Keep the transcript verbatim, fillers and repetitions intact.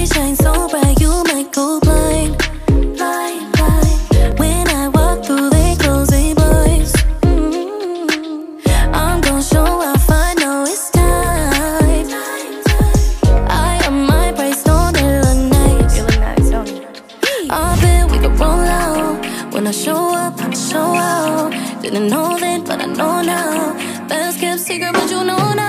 They shine so bright, you might go blind. Blind, blind. When I walk through, they close their blinds. mm-hmm. I'm gon' show off, I know it's time. I am my price, don't it look nice? You look nice, don't you? I bet we could roll out. When I show up, I show out. Didn't know then, but I know now. Best kept secret, but you know now.